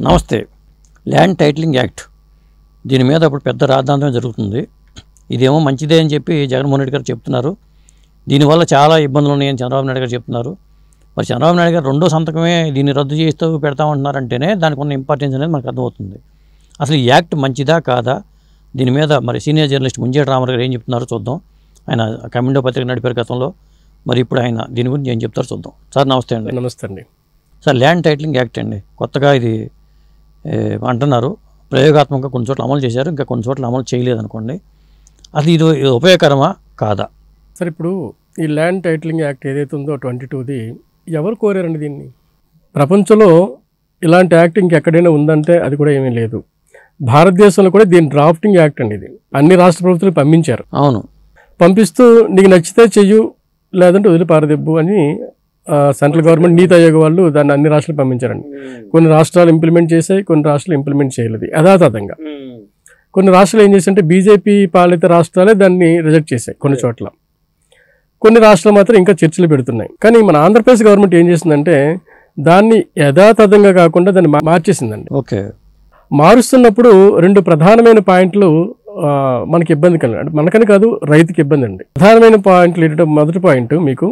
నమస్తే. Land titling act దీని మీద ఇప్పుడు పెద్ద రాద్ధాంతం జరుగుతుంది. ఇదేమో మంచిదే అని చెప్పి జగన్మోహన్ రెడ్డి గారు చెప్తున్నారు. దీనివల్ల చాలా ఇబ్బందులు ఉన్నాయని చంద్రబాబు నాయుడు గారు చెప్తున్నారు. మరి చంద్రబాబు నాయుడు గారు రెండో సంతకమే దీన్ని రద్దు చేస్తూ పెడతామంటున్నారంటేనే దానికి ఉన్న ఇంపార్టెన్స్ అనేది మనకు అర్థమవుతుంది. అసలు ఈ యాక్ట్ మంచిదా కాదా, దీని మీద మరి సీనియర్ జర్నలిస్ట్ ముంజేటి రామారావు గారు ఏం చెప్తున్నారో చూద్దాం. ఆయన కమిండో పత్రిక నడిపారు గతంలో, మరి ఇప్పుడు ఆయన దీని గురించి ఏం చెప్తారో చూద్దాం. సార్ నమస్తే అండి. నమస్తే అండి. సార్, ల్యాండ్ టైటిలింగ్ యాక్ట్ అండి, కొత్తగా ఇది అంటున్నారు. ప్రయోగాత్మకంగా కొన్ని చోట్ల అమలు చేశారు, ఇంకా కొన్ని చోట్ల అమలు చేయలేదనుకోండి. అది ఇది ఉపయోగకరమా కాదా? సార్, ఇప్పుడు ఈ ల్యాండ్ టైటిలింగ్ యాక్ట్ ఏదైతే ఉందో 22ది ఎవరు కోరారండి దీన్ని? ప్రపంచంలో ఇలాంటి యాక్ట్ ఇంకెక్కడైనా ఉందంటే అది కూడా ఏమీ లేదు. భారతదేశంలో కూడా దీని డ్రాఫ్టింగ్ యాక్ట్ అండి. ఇది అన్ని రాష్ట్ర ప్రభుత్వాలు పంపించారు. అవును, పంపిస్తూ నీకు నచ్చితే చెయ్యు, లేదంటే వదిలిపారదెబ్బు అని సెంట్రల్ గవర్నమెంట్ నీతి ఆయోగ్ వాళ్ళు దాన్ని అన్ని రాష్ట్రాలు పంపించారండి. కొన్ని రాష్ట్రాలు ఇంప్లిమెంట్ చేశాయి, కొన్ని రాష్ట్రాలు ఇంప్లిమెంట్ చేయలేదు యథాతథంగా. కొన్ని రాష్ట్రాలు ఏం చేశాయంటే బీజేపీ పాలిత రాష్ట్రాలే దాన్ని రిజెక్ట్ చేశాయి కొన్ని చోట్ల. కొన్ని రాష్ట్రాలు మాత్రం ఇంకా చర్చలు పెడుతున్నాయి. కానీ మన ఆంధ్రప్రదేశ్ గవర్నమెంట్ ఏం చేసిందంటే దాన్ని యథాతథంగా కాకుండా దాన్ని మార్చేసిందండి. ఓకే. మారుస్తున్నప్పుడు రెండు ప్రధానమైన పాయింట్లు మనకి ఇబ్బంది కలిగి, అంటే మనకని కాదు రైతుకి ఇబ్బంది అండి. ప్రధానమైన పాయింట్లు ఏంటంటే, మొదటి పాయింట్ మీకు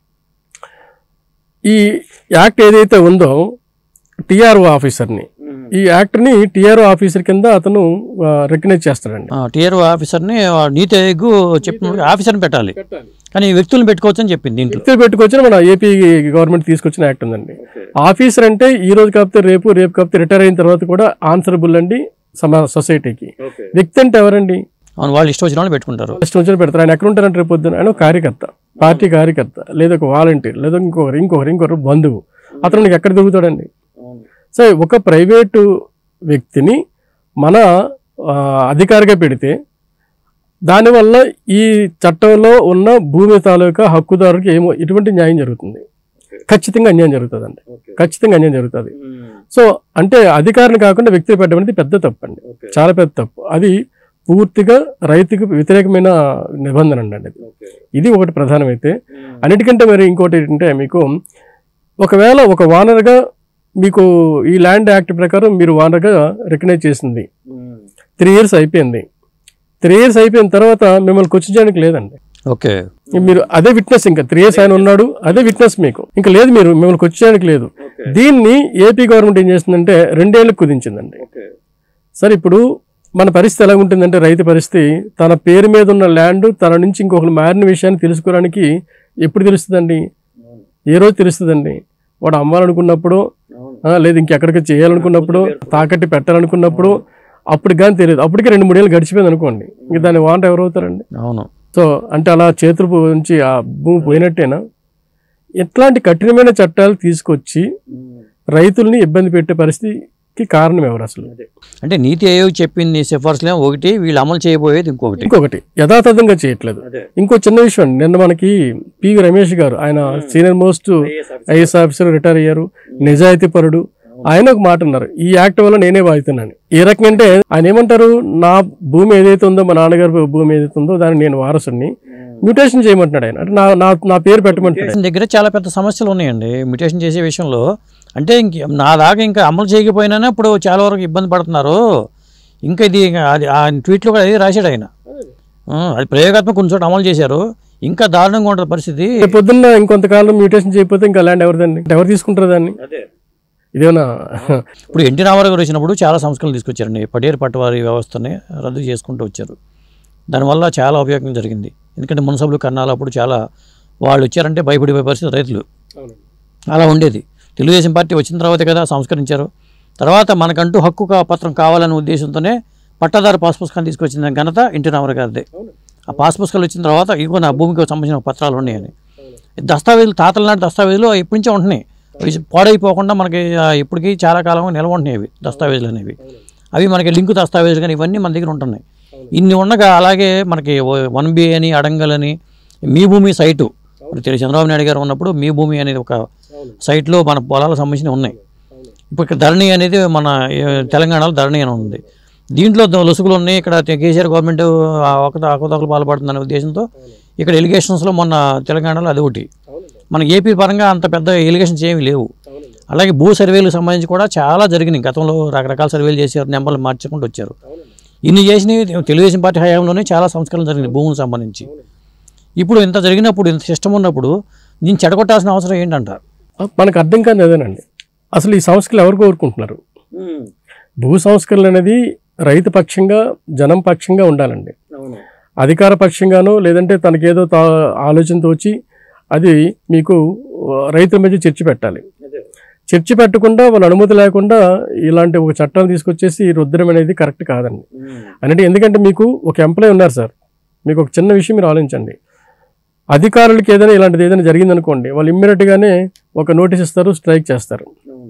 ఈ యాక్ట్ ఏదైతే ఉందో టీఆర్ఓ ఆఫీసర్ని, ఈ యాక్ట్ని టీఆర్ఓ ఆఫీసర్ కింద అతను రికగ్నైజ్ చేస్తాడండి. టీఆర్ఓ ఆఫీసర్ని నీతి ఆయోగ్ చెప్పిన ఆఫీసర్ని పెట్టాలి, కానీ వ్యక్తులను పెట్టుకోవచ్చు అని చెప్పింది. వ్యక్తులు పెట్టుకోవచ్చు మన ఏపీ గవర్నమెంట్ తీసుకొచ్చిన యాక్ట్ ఉందండి. ఆఫీసర్ అంటే ఈ రోజు కాకపోతే రేపు, రేపు కాకపోతే రిటైర్ అయిన తర్వాత కూడా ఆన్సరబుల్ అండి సొసైటీకి. వ్యక్తి అంటే ఎవరండి? అవును, వాళ్ళు ఇష్టం వచ్చిన వాళ్ళు పెట్టుకుంటారు, ఇష్టం వచ్చిన పెడతారు. ఆయన ఎక్కడ ఉంటారంటే రేపు పొద్దున ఆయన కార్యకర్త, పార్టీ కార్యకర్త, లేదా ఒక వాలంటీర్, లేదా ఇంకొకరు బంధువు. అతను నీకు ఎక్కడ దొరుకుతాడండి? సో ఒక ప్రైవేటు వ్యక్తిని మన అధికారిగా పెడితే దానివల్ల ఈ చట్టంలో ఉన్న భూమి తాలూకా హక్కుదారుడికి ఏమో ఇటువంటి న్యాయం జరుగుతుంది. ఖచ్చితంగా అన్యాయం జరుగుతుందండి, ఖచ్చితంగా అన్యాయం జరుగుతుంది. సో అంటే అధికారిని కాకుండా వ్యక్తిని పెట్టడం అనేది పెద్ద తప్పు అండి, చాలా పెద్ద తప్పు. అది పూర్తిగా రైతుకు వ్యతిరేకమైన నిబంధన అండి. ఇది ఒకటి ప్రధానమైతే, అన్నిటికంటే మరి ఇంకోటి ఏంటంటే, మీకు ఒకవేళ ఒక ఓనర్గా మీకు ఈ ల్యాండ్ యాక్ట్ ప్రకారం మీరు ఓనర్గా రికగ్నైజ్ చేసింది 3 years అయిపోయింది. 3 years అయిపోయిన తర్వాత మిమ్మల్ని క్వశ్చన్ లేదండి. ఓకే, మీరు అదే విట్నెస్. ఇంకా 3 years ఆయన ఉన్నాడు, అదే విట్నెస్ మీకు ఇంకా లేదు, మీరు మిమ్మల్ని క్వశ్చన్ లేదు. దీన్ని ఏపీ గవర్నమెంట్ ఏం చేస్తుందంటే 2 ఏళ్ళకు కుదించిందండి. సరే, ఇప్పుడు మన పరిస్థితి ఎలా ఉంటుందంటే, రైతు పరిస్థితి తన పేరు మీద ఉన్న ల్యాండ్ తన నుంచి ఇంకొకరు మారిన విషయాన్ని తెలుసుకోవడానికి ఎప్పుడు తెలుస్తుందండి? ఏ రోజు తెలుస్తుందండి? వాడు అమ్మాలనుకున్నప్పుడు, లేదు ఇంకెక్కడికి చేయాలనుకున్నప్పుడు, తాకట్టి పెట్టాలనుకున్నప్పుడు, అప్పుడు కానీ తెలియదు. అప్పటికే 2-3 ఏళ్ళు గడిచిపోయింది అనుకోండి, ఇంక దాన్ని వాంట ఎవరు అవుతారండి? అవును. సో అంటే అలా చేతులు నుంచి ఆ భూమి పోయినట్టేనా? ఇట్లాంటి కఠినమైన చట్టాలు తీసుకొచ్చి రైతుల్ని ఇబ్బంది పెట్టే పరిస్థితికి కారణం ఎవరు అసలు? అంటే నీతి ఆయోగ్ చెప్పింది సిఫార్సులే ఒకటి, వీళ్ళు అమలు చేయబోయేది ఇంకొకటి యథాతథంగా చేయట్లేదు. ఇంకో చిన్న విషయం అండి, నిన్న మనకి పివి రమేష్ గారు, ఆయన senior most IAS officer, retire అయ్యారు, నిజాయితీ పరుడు. ఆయన ఒక మాట అన్నారు, ఈ యాక్ట్ వల్ల నేనే బాధితున్నాను. ఏ రకంగా అంటే ఆయన ఏమంటారు, నా భూమి ఏదైతే ఉందో, మా నాన్నగారి భూమి ఏదైతే ఉందో దాన్ని నేను వారసుని మ్యూటేషన్ చేయమంటున్నాడు ఆయన. అంటే నా పేరు పెట్టమంటున్నాడు. దగ్గర చాలా పెద్ద సమస్యలు ఉన్నాయండి మ్యూటేషన్ చేసే విషయంలో. అంటే నా దాకా ఇంకా అమలు చేయకపోయినా ఇప్పుడు చాలా వరకు ఇబ్బంది పడుతున్నారు. ఇంకా ఇది అది ఆ ట్వీట్లో కూడా అది రాశాడు ఆయన. అది ప్రయోగాత్మక కొన్ని చోట్ల అమలు చేశారు, ఇంకా దారుణంగా ఉంటుంది పరిస్థితి. పొద్దున్న ఇంకొంతకాలం మ్యూటేషన్ చేయకపోతే ఇంకా ల్యాండ్ ఎవరిదండి? ఎవరు తీసుకుంటారు దాన్ని? ఇదేనా? ఇప్పుడు ఎన్టీ రామారావు గారు వచ్చినప్పుడు చాలా సంస్కరణలు తీసుకొచ్చారండి. పటేరు పట్టవారి వ్యవస్థని రద్దు చేసుకుంటూ వచ్చారు. దానివల్ల చాలా ఉపయోగం జరిగింది. ఎందుకంటే మున్సబులు కన్నాలు అప్పుడు చాలా వాళ్ళు వచ్చారంటే భయపడిపోయే పరిస్థితి రైతులు. అలా ఉండేది. తెలుగుదేశం పార్టీ వచ్చిన తర్వాతే కదా సంస్కరించారు. తర్వాత మనకంటూ హక్కు పత్రం కావాలనే ఉద్దేశంతోనే పట్టాదారు పాస్ పుస్తకాన్ని తీసుకొచ్చిన ఘనత ఎన్టీ రామారావు గారిదే. ఆ పాస్ పుస్తకాలు వచ్చిన తర్వాత ఇదిగో నా భూమికి సంబంధించిన పత్రాలు ఉన్నాయని, దస్తావేజులు, తాతల నాటి దస్తావేజులు ఇప్పటి నుంచే ఉంటున్నాయి. పాడైపోకుండా మనకి ఇప్పటికీ చాలా కాలం నిల్వ ఉంటున్నాయి అవి దస్తావేజులు అనేవి. అవి మనకి లింకు దస్తావేజులు కానీ ఇవన్నీ మన దగ్గర ఉంటున్నాయి. ఇన్ని ఉండగా అలాగే మనకి 1B అని, అడంగల్ అని, మీ భూమి సైటు, ఇప్పుడు చంద్రబాబు నాయుడు గారు ఉన్నప్పుడు మీ భూమి అనేది ఒక సైట్లో మన పొలాలకు సంబంధించినవి ఉన్నాయి. ఇప్పుడు ఇక్కడ ధరణి అనేది మన తెలంగాణలో ధరణి అని ఉంది. దీంట్లో లొసుగులు ఉన్నాయి. ఇక్కడ కేసీఆర్ గవర్నమెంట్ అవకతవకలు పాల్పడుతుందనే ఉద్దేశంతో ఇక్కడ ఎలిగేషన్స్లో మొన్న తెలంగాణలో అది ఒకటి. మన ఏపీ పరంగా అంత పెద్ద ఎలిగేషన్స్ ఏమీ లేవు. అలాగే భూ సర్వేలకు సంబంధించి కూడా చాలా జరిగినాయి. గతంలో రకరకాల సర్వేలు చేశారు, నెంబర్లు మార్చుకుంటూ వచ్చారు. ఇన్ని చేసినవి తెలుగుదేశం పార్టీ హయాంలోనే చాలా సంస్కరణలు జరిగినాయి భూములకు సంబంధించి. ఇప్పుడు ఇంత జరిగినప్పుడు, ఇంత సిస్టమ్ ఉన్నప్పుడు దీన్ని చెడగొట్టాల్సిన అవసరం ఏంటంటారు? మనకు అర్థం కాదు అదేనండి. అసలు ఈ సంస్కరణలు ఎవరు కోరుకుంటున్నారు? భూ సంస్కరణలు అనేది రైతు పక్షంగా, జనం పక్షంగా ఉండాలండి. అధికార పక్షంగానో లేదంటే తనకేదో ఆలోచనతో వచ్చి అది మీకు రైతుల మధ్య చర్చ పెట్టాలి. చర్చ పెట్టకుండా, వాళ్ళ అనుమతి లేకుండా ఇలాంటి ఒక చట్టాలు తీసుకొచ్చేసి రుద్దడం అనేది కరెక్ట్ కాదండి. అంటే ఎందుకంటే మీకు ఒక ఎంప్లాయీ ఉన్నారు సార్, మీకు ఒక చిన్న విషయం మీరు ఆలోచించండి. అధికారులకి ఏదైనా ఇలాంటిది ఏదైనా జరిగిందనుకోండి, వాళ్ళు ఇమ్మీడియట్గానే ఒక నోటీస్ ఇస్తారు, స్ట్రైక్ చేస్తారు.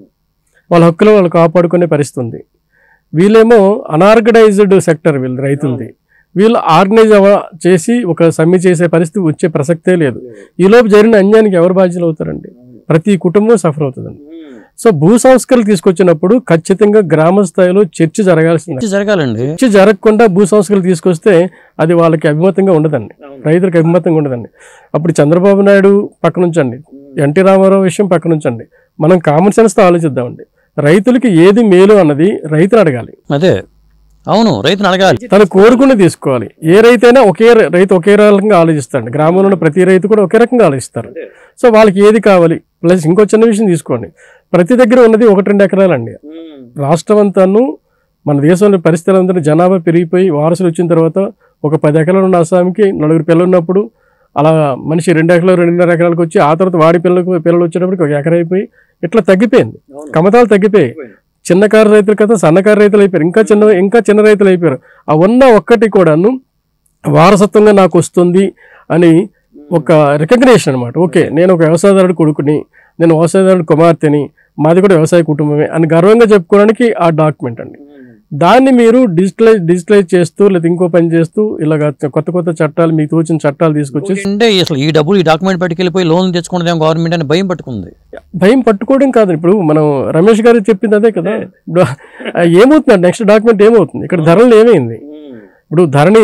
వాళ్ళ హక్కులు వాళ్ళు కాపాడుకునే పరిస్థితి ఉంది. వీళ్ళేమో అనార్గనైజ్డ్ సెక్టర్, వీళ్ళు రైతులది. వీళ్ళు ఆర్గనైజ్ చేసి ఒక సమ్మె చేసే పరిస్థితి వచ్చే ప్రసక్తే లేదు. ఈలోపు జరిగిన అన్యాయానికి ఎవరు బాధ్యులు అవుతారండి? ప్రతి కుటుంబం సఫర్ అవుతుందండి. సో భూ సంస్కరణలు తీసుకొచ్చినప్పుడు ఖచ్చితంగా గ్రామ స్థాయిలో చర్చ జరగాలండి. చర్చ జరగకుండా భూ సంస్కరణలు తీసుకొస్తే అది వాళ్ళకి అభిమతంగా ఉండదండి, రైతులకు అభిమతంగా ఉండదండి. అప్పుడు చంద్రబాబు నాయుడు పక్కన ఉంచండి, ఎన్టీ రామారావు విషయం పక్కన ఉంచండి, మనం కామన్ సెన్స్తో ఆలోచిద్దామండి. రైతులకి ఏది మేలు అన్నది రైతులు అడగాలి. అదే అవును, రైతుని అడగాలి, తను కోరుకుని తీసుకోవాలి. ఏ రైతు అయినా రైతు ఒకే రకంగా ఆలోచిస్తాడు. గ్రామంలో ఉన్న ప్రతి రైతు కూడా ఒకే రకంగా ఆలోచిస్తారు. సో వాళ్ళకి ఏది కావాలి. ప్లస్ ఇంకో చిన్న విషయం తీసుకోండి, ప్రతి దగ్గర ఉన్నది 1-2 ఎకరాలండి. రాష్ట్రం అంతాను మన దేశంలో పరిస్థితులంతా జనాభా పెరిగిపోయి వారసులు వచ్చిన తర్వాత ఒక 10 ఎకరాలు ఉన్న అస్సాంకి 4 పిల్లలు ఉన్నప్పుడు అలా మనిషి 2 ఎకరాలు 2.5 ఎకరాలకు వచ్చి ఆ తర్వాత వాడి పిల్లలు వచ్చేటప్పటికి 1 ఎకరా అయిపోయి ఇట్లా తగ్గిపోయింది. కమతాలు తగ్గిపోయి చిన్నకారు రైతులు కదా సన్నకారు రైతులు అయిపోయారు, ఇంకా చిన్న రైతులు అయిపోయారు. ఆ ఉన్న ఒక్కటి కూడాను వారసత్వంగా నాకు వస్తుంది అని ఒక రికగ్నేషన్ అనమాట. ఓకే, నేను ఒక వ్యవసాయదారుడు కొడుకుని, నేను వ్యవసాయదారుడు కుమార్తెని, మాది కూడా వ్యవసాయ కుటుంబమే అని గర్వంగా చెప్పుకోవడానికి ఆ డాక్యుమెంట్ అండి. దాన్ని మీరు డిజిటలైజ్ చేస్తూ లేదా ఇంకో పని చేస్తూ ఇలాగ కొత్త చట్టాలు, మీకు తోచిన చట్టాలు తీసుకొచ్చి అంటే అసలు ఈ డబ్బులు ఈ డాక్యుమెంట్ పట్టుకెళ్ళిపోయి లోన్ తెచ్చుకున్నదేమో గవర్నమెంట్ అని భయం పట్టుకుంది. భయం పట్టుకోవడం కాదు, ఇప్పుడు మనం రమేష్ గారు చెప్పింది అదే కదా. ఇప్పుడు ఏమవుతుంది, నెక్స్ట్ డాక్యుమెంట్ ఏమవుతుంది, ఇక్కడ ధరలు ఏమైంది? ఇప్పుడు ధరని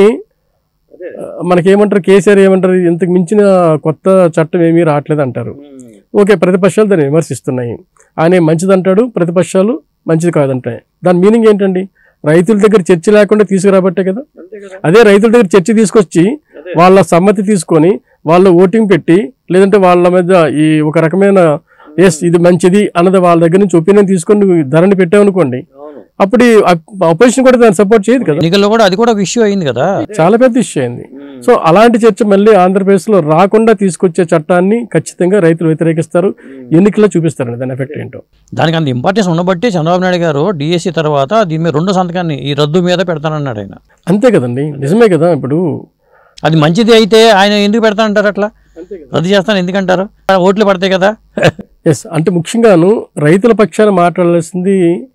మనకేమంటారు, కేసీఆర్ ఏమంటారు, ఇంతకు మించిన కొత్త చట్టం ఏమీ రావట్లేదు అంటారు. ఓకే, ప్రతిపక్షాలు దాన్ని విమర్శిస్తున్నాయి. ఆయన మంచిది అంటాడు, ప్రతిపక్షాలు మంచిది కాదంటాయి. దాని మీనింగ్ ఏంటండి? రైతుల దగ్గర చర్చ లేకుండా తీసుకురాబట్టే కదా. అదే రైతుల దగ్గర చర్చ తీసుకొచ్చి వాళ్ళ సమ్మతి తీసుకొని వాళ్ళు ఓటింగ్ పెట్టి, లేదంటే వాళ్ళ మధ్య ఈ ఒక రకమైన ఎస్ ఇది మంచిది అన్నది వాళ్ళ దగ్గర నుంచి ఒపీనియన్ తీసుకొని ధరని పెట్టామనుకోండి, అప్పుడు అపోజిషన్ కూడా దాన్ని సపోర్ట్ చేయదు కదా. ఎన్నికల్లో కూడా అది కూడా ఒక ఇష్యూ అయింది కదా, చాలా పెద్ద ఇష్యూ అయింది. సో అలాంటి చర్చ మళ్ళీ ఆంధ్రప్రదేశ్లో రాకుండా తీసుకొచ్చే చట్టాన్ని ఖచ్చితంగా రైతులు వ్యతిరేకిస్తారు, ఎన్నికల్లో చూపిస్తారండి దాని ఎఫెక్ట్ ఏంటో. దానికి అంత ఇంపార్టెన్స్ ఉండబట్టి చంద్రబాబు నాయుడు గారు డిఎస్సి తర్వాత దీని మీద 2వ సంతకాన్ని ఈ రద్దు మీద పెడతానన్నాడు ఆయన. అంతే కదండి, నిజమే కదా. ఇప్పుడు అది మంచిది అయితే ఆయన ఎందుకు పెడతానంటారు? అట్లా రద్దు చేస్తాను ఎందుకంటారు? ఓట్లు పడతాయి కదా. ఎస్, అంటే ముఖ్యంగాను రైతుల పక్షాన మాట్లాడాల్సింది,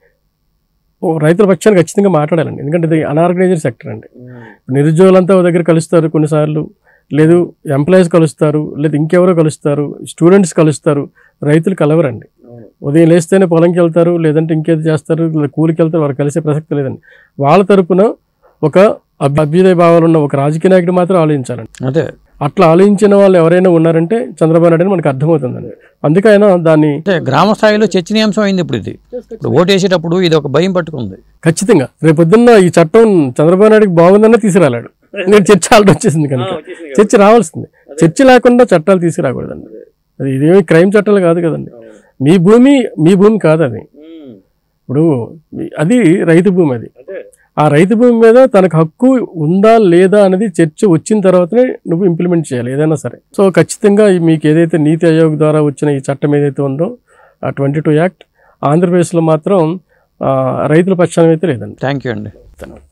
రైతుల పక్షాన్ని ఖచ్చితంగా మాట్లాడాలండి. ఎందుకంటే ఇది అనార్గనైజ్డ్ సెక్టర్ అండి. నిరుద్యోగులంతా ఒక దగ్గర కలుస్తారు కొన్నిసార్లు, లేదు ఎంప్లాయీస్ కలుస్తారు, లేదు ఇంకెవరో కలుస్తారు, స్టూడెంట్స్ కలుస్తారు, రైతులు కలవరండి. ఉదయం లేస్తేనే పొలంకి వెళ్తారు, లేదంటే ఇంకేది చేస్తారు, కూలికి వెళ్తారు, వారు కలిసే ప్రసక్తి లేదండి. వాళ్ళ తరపున ఒక అభ్యుదయ భావాలు ఉన్న ఒక రాజకీయ నాయకుడు మాత్రం ఆలోచించాలండి. అదే అట్లా ఆలోచించిన వాళ్ళు ఎవరైనా ఉన్నారంటే చంద్రబాబు నాయుడు అని మనకు అర్థమవుతుందండి. అందుకే ఆయన దాన్ని గ్రామ స్థాయిలో చర్చనీయాంశం అయింది. ఇప్పుడు ఓటు వేసేటప్పుడు ఇది ఒక భయం పట్టుకుంది. ఖచ్చితంగా రేపొద్దున్న ఈ చట్టం చంద్రబాబు నాయుడుకి బాగుందన్న తీసుకురాలేడు. నేను చర్చ ఆల్రెడీ వచ్చేసింది కనుక చర్చ రావాల్సింది. చర్చ లేకుండా చట్టాలు తీసుకురాకూడదండి. అది ఇదేమి క్రైమ్ చట్టాలు కాదు కదండి. మీ భూమి కాదు అది. ఇప్పుడు అది రైతు భూమి. అది ఆ రైతు భూమి మీద తనకు హక్కు ఉందా లేదా అనేది చర్చ వచ్చిన తర్వాతనే నువ్వు ఇంప్లిమెంట్ చేయాలి ఏదైనా సరే. సో ఖచ్చితంగా మీకు ఏదైతే నీతి ఆయోగ్ ద్వారా వచ్చిన ఈ చట్టం ఏదైతే ఉందో ఆ 22 యాక్ట్ ఆంధ్రప్రదేశ్లో మాత్రం రైతుల పక్షాన అయితే లేదండి. థ్యాంక్ యూ అండి.